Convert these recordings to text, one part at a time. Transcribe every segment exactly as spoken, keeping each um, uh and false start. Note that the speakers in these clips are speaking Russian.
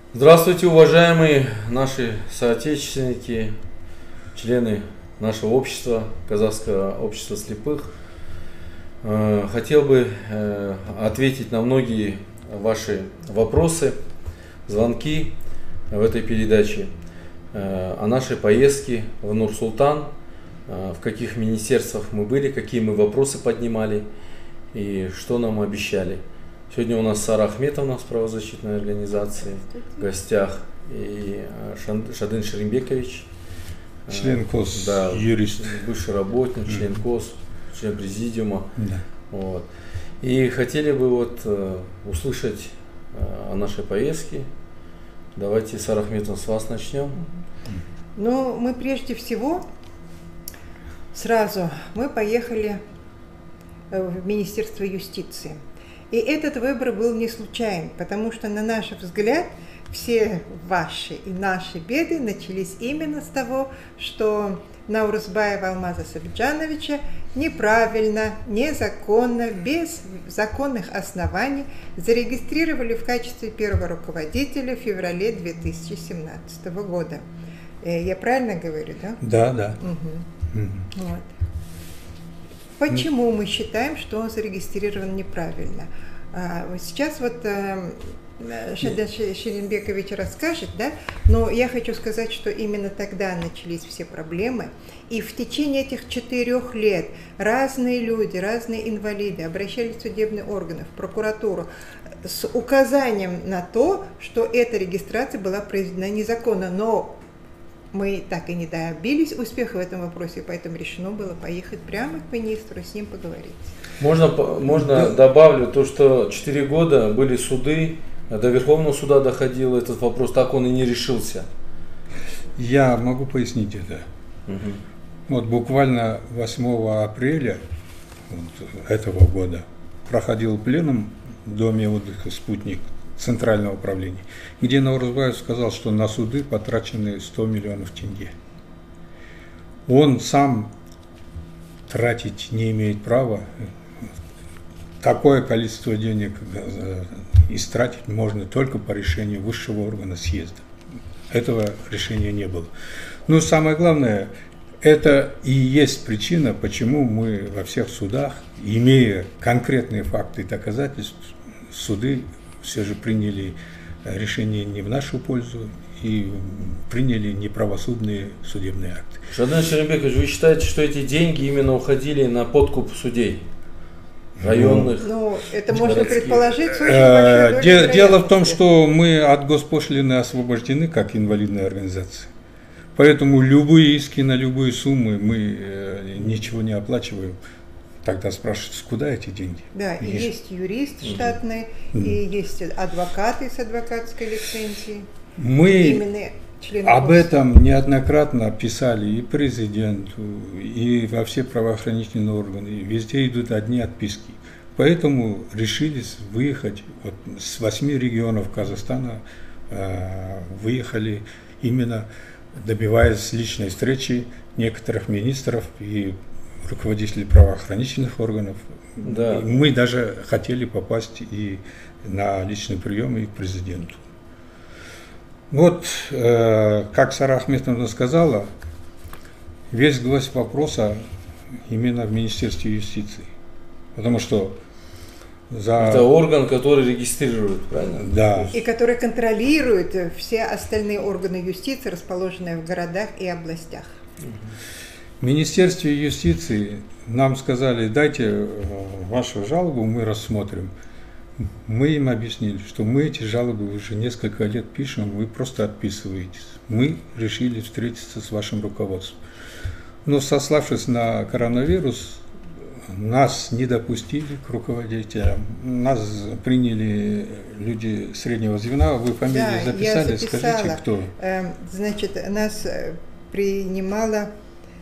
Здравствуйте, уважаемые наши соотечественники, члены нашего общества, Казахского общества слепых. Хотел бы ответить на многие ваши вопросы, звонки в этой передаче о нашей поездке в Нур-Султан, в каких министерствах мы были, какие мы вопросы поднимали и что нам обещали. Сегодня у нас Сара Ахметовна с правозащитной организации в гостях и Шадын Шеримбекович, член КОС, да, юрист, бывший работник, mm-hmm. член КОС, член президиума. Да. Вот. И хотели бы вот услышать о нашей поездке. Давайте, Сара Ахметовна, с вас начнем. Ну, мы прежде всего сразу мы поехали в Министерство юстиции. И этот выбор был не случайен, потому что, на наш взгляд, все ваши и наши беды начались именно с того, что Наурызбаева Алмаза Сабиджановича неправильно, незаконно, без законных оснований зарегистрировали в качестве первого руководителя в феврале две тысячи семнадцатого года. Я правильно говорю, да? Да, да. Угу. Угу. Вот. Почему мы считаем, что он зарегистрирован неправильно? Сейчас вот Шадын Шеримбекович расскажет, да? Но я хочу сказать, что именно тогда начались все проблемы. И в течение этих четырех лет разные люди, разные инвалиды обращались в судебные органы, в прокуратуру с указанием на то, что эта регистрация была произведена незаконно. Но мы так и не добились успеха в этом вопросе, поэтому решено было поехать прямо к министру, с ним поговорить. Можно, можно да. добавлю то, что четыре года были суды, до Верховного суда доходил этот вопрос, так он и не решился. Я могу пояснить это. Угу. Вот буквально восьмого апреля вот этого года проходил пленум в доме отдыха «Спутник» Центрального управления, где Наурызбаев сказал, что на суды потрачены сто миллионов тенге. Он сам тратить не имеет права. Такое количество денег истратить можно только по решению высшего органа съезда. Этого решения не было. Но самое главное, это и есть причина, почему мы во всех судах, имея конкретные факты и доказательства, суды все же приняли решение не в нашу пользу и приняли неправосудные судебные акты. Шадын Шеримбекович, вы считаете, что эти деньги именно уходили на подкуп судей районных? Ну, это можно городских. предположить. Э, де, дело в том, что мы от госпошлины освобождены как инвалидная организация. Поэтому любые иски на любые суммы мы э, ничего не оплачиваем. Тогда спрашивается, куда эти деньги? Да, и есть, есть юрист штатный, mm-hmm. и есть адвокаты с адвокатской лицензией. Мы об КОС. этом неоднократно писали и президенту, и во все правоохранительные органы. Везде идут одни отписки. Поэтому решились выехать вот, с восьми регионов Казахстана, э, выехали именно добиваясь личной встречи некоторых министров и руководителей правоохранительных органов. Да. Мы даже хотели попасть и на личный прием и к президенту. Вот, э, как Сара Ахметовна сказала, весь гвоздь вопроса именно в Министерстве юстиции. Потому что за... Это орган, который регистрирует, правильно? Да. И который контролирует все остальные органы юстиции, расположенные в городах и областях. В Министерстве юстиции нам сказали, дайте вашу жалобу, мы рассмотрим. Мы им объяснили, что мы эти жалобы уже несколько лет пишем, вы просто отписываетесь. Мы решили встретиться с вашим руководством. Но сославшись на коронавирус, нас не допустили к руководителям. Нас приняли люди среднего звена. Вы фамилии да, записали? Я записала. Скажите, кто? Значит, нас принимала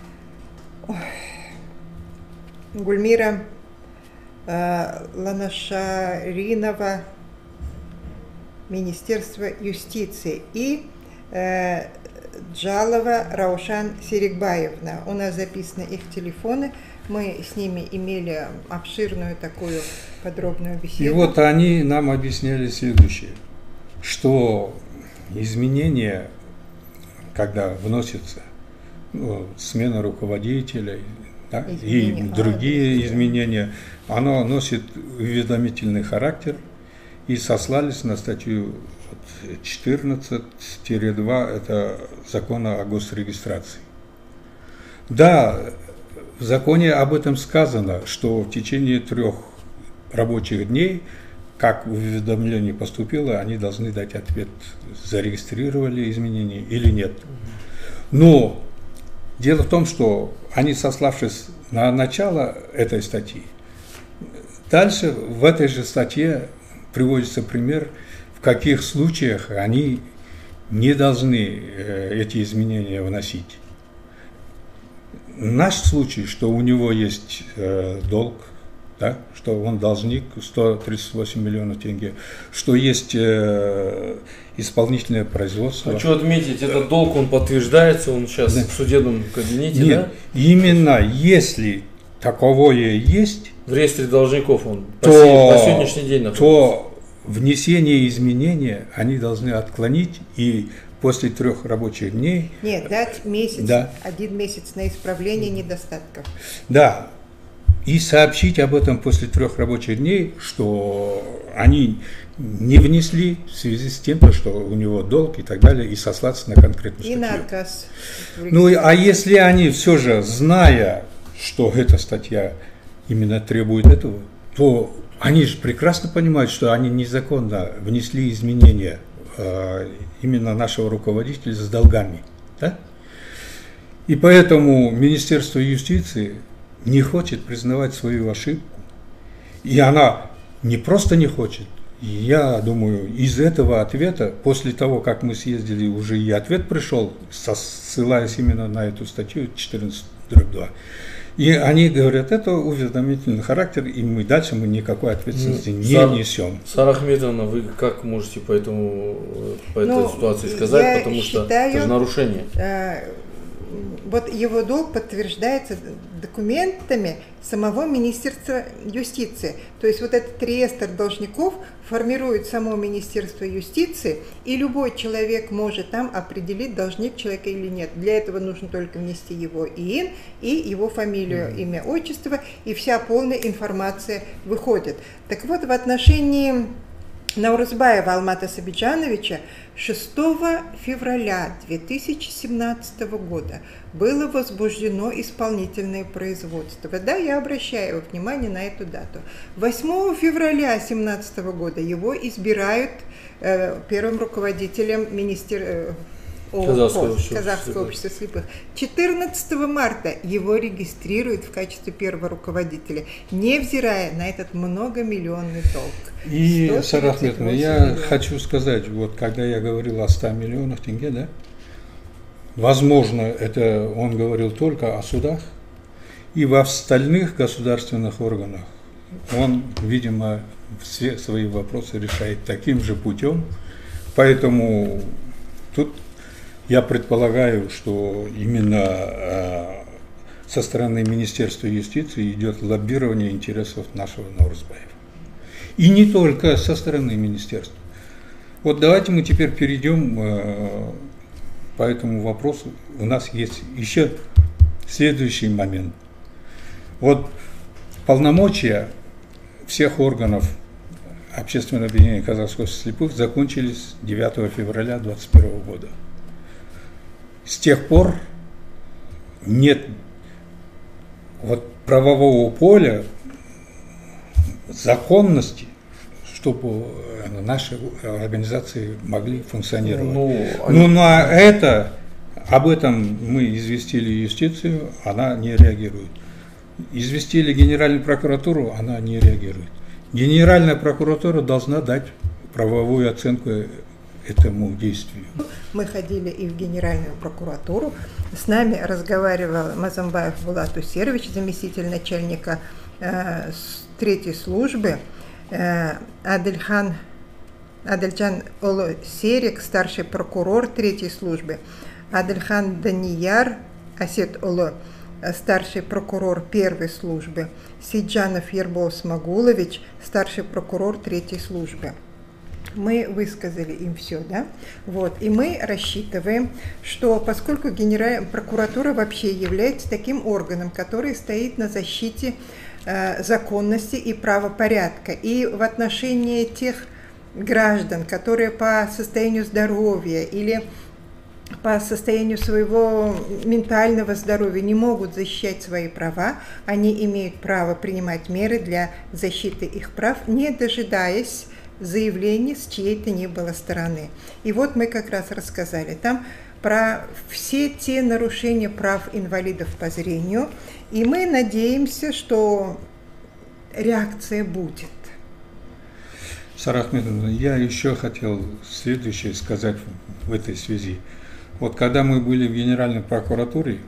Гульмира э, Ланашаринова, Министерство юстиции, и э, Джалова Раушан Серикбаевна. У нас записаны их телефоны. Мы с ними имели обширную такую подробную беседу. И вот они нам объясняли следующее, что изменения, когда вносится ну, смена руководителя да, и другие изменения, оно носит уведомительный характер, и сослались на статью четырнадцать два это закона о госрегистрации. Да, в законе об этом сказано, что в течение трех рабочих дней, как уведомление поступило, они должны дать ответ, зарегистрировали изменения или нет. Но дело в том, что они, сославшись на начало этой статьи, дальше в этой же статье приводится пример, в каких случаях они не должны эти изменения вносить. Наш случай, что у него есть э, долг, да, что он должник сто тридцать восемь миллионов тенге, что есть э, исполнительное производство. Хочу отметить, этот долг, он подтверждается, он сейчас да. в судебном кабинете, Нет, да? Именно если таковое есть, в реестре должников он то, по, по сегодняшний день находится. То внесение изменения они должны отклонить и после трех рабочих дней... Нет, дать месяц, да. один месяц на исправление недостатков. Да, и сообщить об этом после трех рабочих дней, что они не внесли в связи с тем, что у него долг и так далее, и сослаться на конкретную статью. И на отказ. Ну, а если они все же, зная, что эта статья именно требует этого, то они же прекрасно понимают, что они незаконно внесли изменения именно нашего руководителя с долгами. Да? И поэтому Министерство юстиции не хочет признавать свою ошибку. И она не просто не хочет. Я думаю, из этого ответа, после того, как мы съездили, уже и ответ пришел, ссылаясь именно на эту статью четырнадцать два. И они говорят, это уведомительный характер, и мы дальше мы никакой ответственности не Сар, несем. Сара Ахметовна, вы как можете по, этому, по этой ну, ситуации сказать, потому считаю, что это же нарушение? Э, вот его долг подтверждается документами самого Министерства юстиции. То есть вот этот реестр должников формирует само Министерство юстиции, и любой человек может там определить, должник человека или нет. Для этого нужно только внести его ИИН и его фамилию, mm-hmm. имя, отчество, и вся полная информация выходит. Так вот, в отношении Наурызбаева Алмата Сабиджановича шестого февраля две тысячи семнадцатого года было возбуждено исполнительное производство. Да, я обращаю внимание на эту дату. восьмого февраля две тысячи семнадцатого года его избирают э, первым руководителем министерства. Казахского общества, Казахского общества слепых. четырнадцатого марта его регистрируют в качестве первого руководителя, невзирая на этот многомиллионный долг. И, Сара Ахметовна, я миллионов. хочу сказать, вот когда я говорил о ста миллионах тенге, да, возможно, это он говорил только о судах, и в остальных государственных органах он, видимо, все свои вопросы решает таким же путем, поэтому тут я предполагаю, что именно э, со стороны Министерства юстиции идет лоббирование интересов нашего Наурызбаева. И не только со стороны министерства. Вот давайте мы теперь перейдем э, по этому вопросу. У нас есть еще следующий момент. Вот полномочия всех органов Общественного объединения казахских слепых закончились девятого февраля две тысячи двадцать первого года. С тех пор нет вот правового поля, законности, чтобы наши организации могли функционировать. Ну, они... ну на это, об этом мы известили юстицию, она не реагирует. Известили Генеральную прокуратуру, она не реагирует. Генеральная прокуратура должна дать правовую оценку этому действию. Мы ходили и в Генеральную прокуратуру. С нами разговаривал Мазамбаев Булат Усерович, заместитель начальника э, третьей службы, э, Адельхан, Адельджан Оло Серик, старший прокурор третьей службы, Адельхан Данияр Асет Оло, старший прокурор первой службы, Сиджанов Ербол Смагулович, старший прокурор третьей службы. Мы высказали им все, да? Вот. И мы рассчитываем, что поскольку Генеральная прокуратура вообще является таким органом, который стоит на защите э, законности и правопорядка, и в отношении тех граждан, которые по состоянию здоровья или по состоянию своего ментального здоровья не могут защищать свои права, они имеют право принимать меры для защиты их прав, не дожидаясь заявлений с чьей-то ни было стороны. И вот мы как раз рассказали там про все те нарушения прав инвалидов по зрению, и мы надеемся, что реакция будет. Сара Ахмедовна, я еще хотел следующее сказать в этой связи. Вот когда мы были в Генеральной прокуратуре,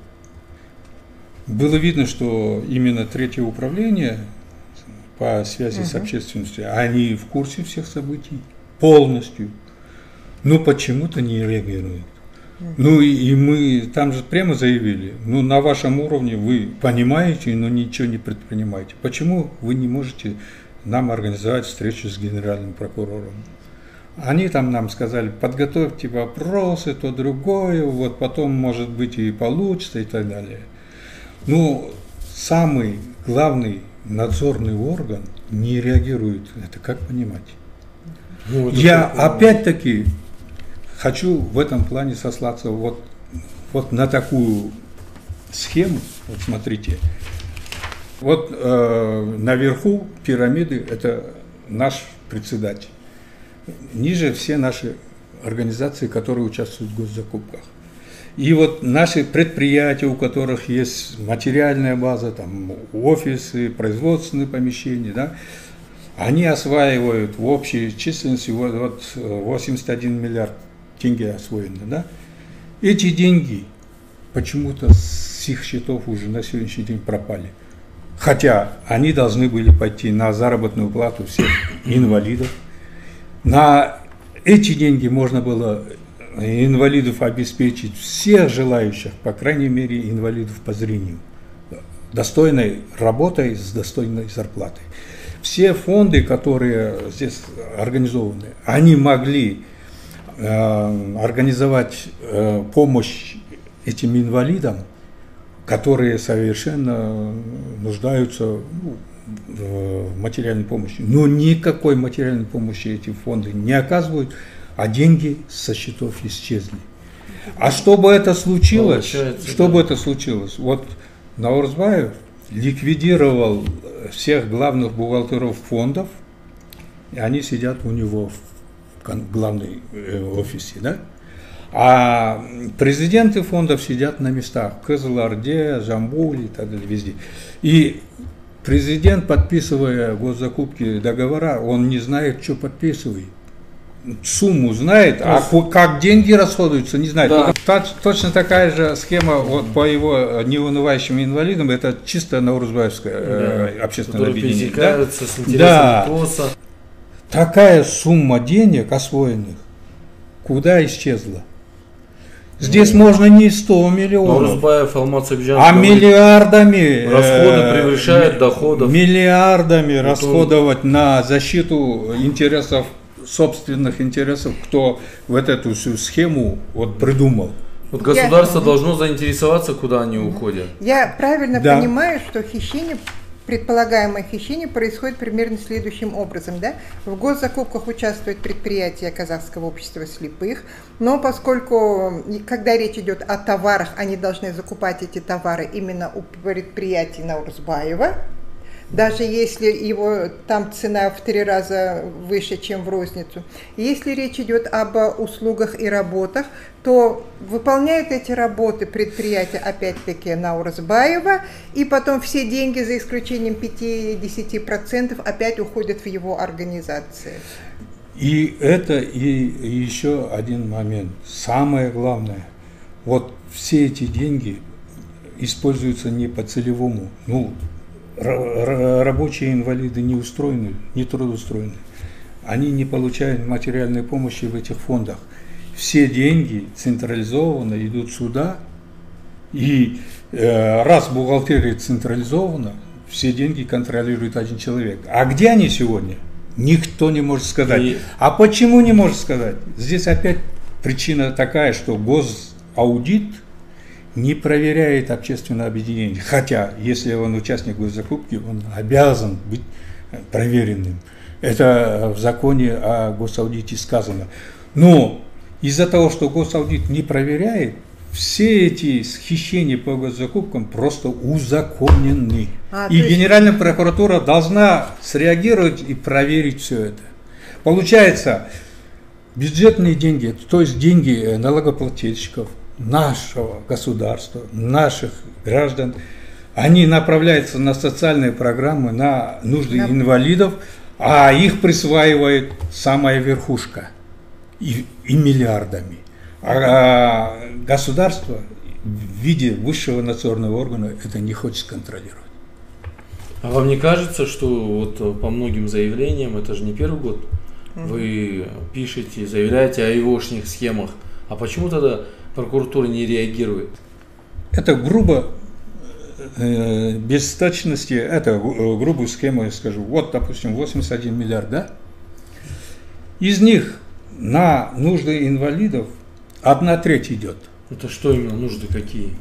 было видно, что именно третье управление по связи угу. с общественностью, они в курсе всех событий полностью, но почему-то не реагируют. Угу. Ну и, и мы там же прямо заявили, ну на вашем уровне вы понимаете, но ничего не предпринимаете. Почему вы не можете нам организовать встречу с генеральным прокурором? Они там нам сказали, подготовьте вопросы, то другое, вот потом, может быть, и получится, и так далее. Ну, самый главный надзорный орган не реагирует. Это как понимать? Ну, вот Я опять-таки хочу в этом плане сослаться вот, вот на такую схему. Вот смотрите. Вот э, наверху пирамиды это наш председатель. Ниже все наши организации, которые участвуют в госзакупках. И вот наши предприятия, у которых есть материальная база, там офисы, производственные помещения, да, они осваивают в общей численности вот, вот восемьдесят один миллиард тенге освоено. Да. Эти деньги почему-то с их счетов уже на сегодняшний день пропали. Хотя они должны были пойти на заработную плату всех инвалидов. На эти деньги можно было инвалидов обеспечить, всех желающих, по крайней мере, инвалидов по зрению, достойной работой, с достойной зарплатой. Все фонды, которые здесь организованы, они могли э, организовать э, помощь этим инвалидам, которые совершенно нуждаются ну, в материальной помощи. Но никакой материальной помощи эти фонды не оказывают, а деньги со счетов исчезли. А чтобы это случилось, чтобы да. это случилось, вот Наурзбаев ликвидировал всех главных бухгалтеров фондов, и они сидят у него в главной офисе, да? А президенты фондов сидят на местах в Кызылорде, Жамбуле и так далее, везде. И президент, подписывая госзакупки договора, он не знает, что подписывает. Сумму знает, а как деньги расходуются, не знает. Да. Точно такая же схема вот, по его неунывающим инвалидам, это чисто наурзбаевское да. э, общественное объединение. Да? С да. Такая сумма денег освоенных, куда исчезла? Здесь ну, можно не сто миллионов, Наурзбаев, Алмаз Абиджан, а миллиардами расходы превышают доходов. Миллиардами это... расходовать на защиту интересов, собственных интересов, кто в эту всю схему вот придумал. Вот государство Я... должно заинтересоваться, куда они уходят. Я правильно да. понимаю, что хищение, предполагаемое хищение происходит примерно следующим образом. Да? В госзакупках участвует предприятие Казахского общества слепых, но поскольку, когда речь идет о товарах, они должны закупать эти товары именно у предприятия Наурзбаева, даже если его там цена в три раза выше, чем в розницу. Если речь идет об услугах и работах, то выполняют эти работы предприятия опять-таки Наурзбаева, и потом все деньги, за исключением пяти-десяти процентов, опять уходят в его организации. И это и еще один момент. Самое главное, вот все эти деньги используются не по целевому, ну, рабочие инвалиды не устроены, не трудоустроены. Они не получают материальной помощи в этих фондах. Все деньги централизованно идут сюда, и э, раз бухгалтерия централизована, все деньги контролирует один человек. А где они сегодня? Никто не может сказать. И... А почему не может сказать? Здесь опять причина такая, что госаудит не проверяет общественное объединение. Хотя, если он участник госзакупки, он обязан быть проверенным. Это в законе о госаудите сказано. Но из-за того, что госаудит не проверяет, все эти хищения по госзакупкам просто узаконены. А, и есть... Генеральная прокуратура должна среагировать и проверить все это. Получается, бюджетные деньги, то есть деньги налогоплательщиков, нашего государства, наших граждан, они направляются на социальные программы, на нужды да. инвалидов, а их присваивает самая верхушка и, и миллиардами. А государство в виде высшего надзорного органа это не хочет контролировать. А вам не кажется, что вот по многим заявлениям, это же не первый год, угу. вы пишете, заявляете о егошних схемах, а почему тогда прокуратура не реагирует? Это грубо, э, без точности, это грубую схему я скажу. Вот, допустим, восемьдесят один миллиард, да? Из них на нужды инвалидов одна треть идет. Это что именно нужды какие?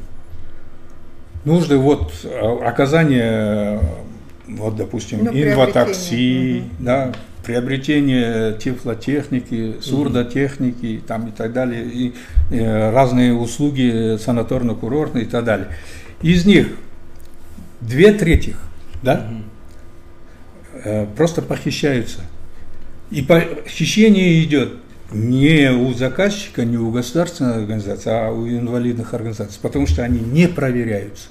Нужды вот оказание, вот допустим, ну, инватакси, угу. да, приобретение тифлотехники, сурдотехники угу. там и так далее, и, и разные услуги санаторно-курортные и так далее. Из них две трети, да, угу. просто похищаются. И похищение идет не у заказчика, не у государственной организации, а у инвалидных организаций, потому что они не проверяются.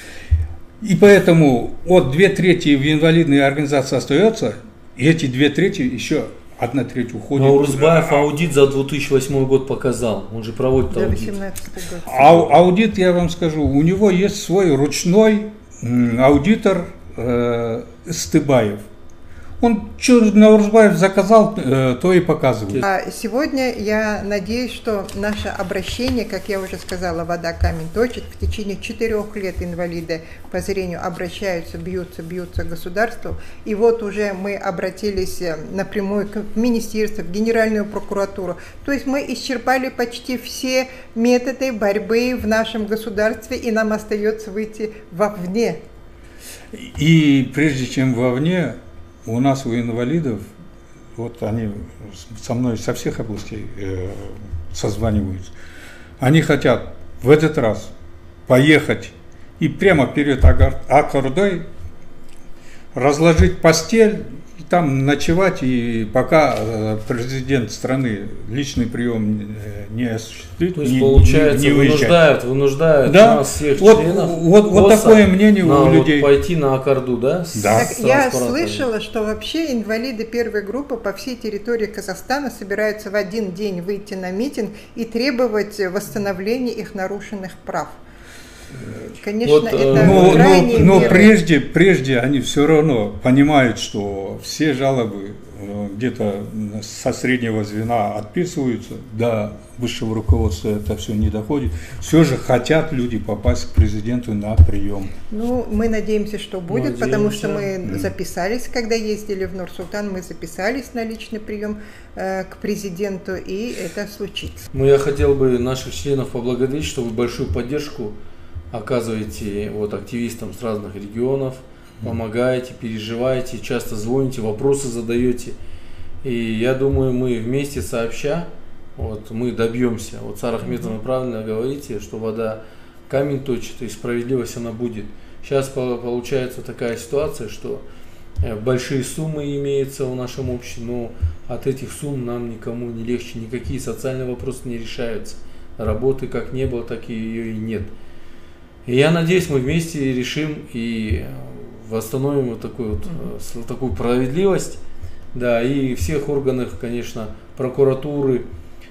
И поэтому от две трети в инвалидные организации остается, и эти две трети еще одна треть уходит. Но Урусбаев аудит за две тысячи восьмой год показал, он же проводит аудит. А, аудит, я вам скажу, у него есть свой ручной аудитор э, Стыбаев. Он что на Урусбаев заказал, то и показывает. А сегодня я надеюсь, что наше обращение, как я уже сказала, «Вода камень точит», в течение четырех лет инвалиды по зрению обращаются, бьются, бьются к государству. И вот уже мы обратились напрямую к министерству, в Генеральную прокуратуру. То есть мы исчерпали почти все методы борьбы в нашем государстве, и нам остается выйти вовне. И прежде чем вовне, у нас, у инвалидов, вот они со мной со всех областей э, созваниваются, они хотят в этот раз поехать и прямо перед Аккордой разложить постель, и там ночевать, и пока президент страны личный прием не осуществит. То есть, не, получается, не, не вынуждают, вынуждают да? нас, всех вот, членов вот, вот такое мнение на, у людей. Вот пойти на Аккорду, да? С, да. Так, я слышала, что вообще инвалиды первой группы по всей территории Казахстана собираются в один день выйти на митинг и требовать восстановления их нарушенных прав. Конечно, вот, это но, но, но прежде, прежде они все равно понимают, что все жалобы где-то со среднего звена отписываются, до высшего руководства это все не доходит. Все же хотят люди попасть к президенту на прием. Ну, мы надеемся, что будет, надеемся. Потому что мы записались, когда ездили в Нур-Султан, мы записались на личный прием э, к президенту, и это случится. Ну, я хотел бы наших членов поблагодарить, что вы большую поддержку оказываете вот активистам с разных регионов, помогаете, переживаете, часто звоните, вопросы задаете. И я думаю, мы вместе сообща, вот, мы добьемся. Вот, Сара Ахметовна, правильно говорите, что вода камень точит, и справедливость она будет. Сейчас получается такая ситуация, что большие суммы имеются в нашем обществе, но от этих сумм нам никому не легче, никакие социальные вопросы не решаются. Работы как не было, так и ее и нет. И я надеюсь, мы вместе решим и восстановим вот такую, вот, такую справедливость. Да, и всех органах, конечно, прокуратуры,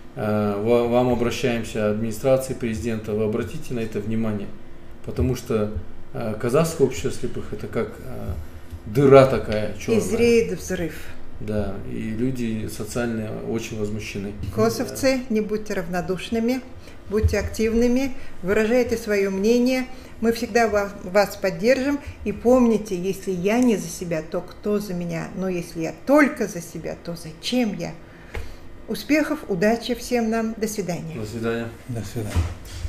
э, вам обращаемся, администрации президента, вы обратите на это внимание. Потому что э, казахское общество слепых это как э, дыра такая черная. И зреет взрыв. Да, и люди социально очень возмущены. Косовцы, не будьте равнодушными. будьте активными, выражайте свое мнение. Мы всегда вас, вас поддержим. И помните, если я не за себя, то кто за меня? Но если я только за себя, то зачем я? Успехов, удачи всем нам. До свидания. До свидания. До свидания.